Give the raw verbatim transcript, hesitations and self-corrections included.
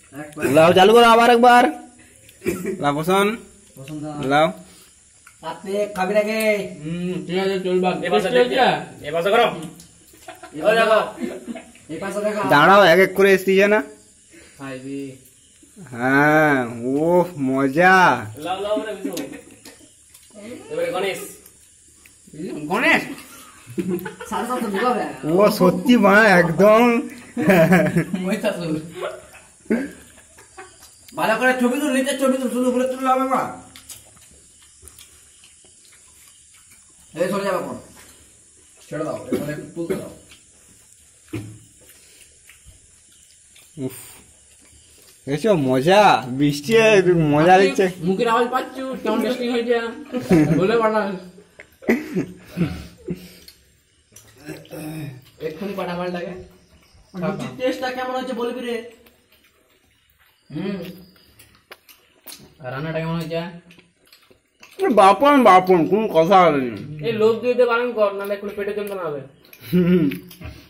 লাও চালু করো আবার একবার। লাও পছন্দ লাও আপনি খাবি নাকি? হুম ঠিক আছে চলবা। এবার এবার করো ও দেখো এই পাশে দেখা দাঁড়াও এক এক করে এসেছে না। খাইবি হ্যাঁ ও মজা। লাও লাও রে বিশু এবারে গণেশ গণেশ সাড়ে সাতশো ঢুকাবে। ও সত্যি মা একদম মইতাছুর ভালো করে ছবি তুল, নিচে ছবি তুল, শুধু উপরে তুললে হবে মা। এই সরে যাবে এখন, ছেড়ে দাও, এখানে একটু তুলতে দাও। উফ এসো মজা বৃষ্টি মজা দিচ্ছে। মুখের আওয়াজ পাচ্ছু কেমন টেস্টিং হয়েছে বলে পাঠাস এক্ষুনি পাঠাবার লাগে। লুচির টেস্টটা কেমন হচ্ছে বলবি রে? হুম রান্নাটা কেমন হয়েছে? বাপন বাপন কোন কথা হবে। এই লোভ দিতে পারেন কর নাহলে এখন পেটে যন্ত্রণা হবে। হুম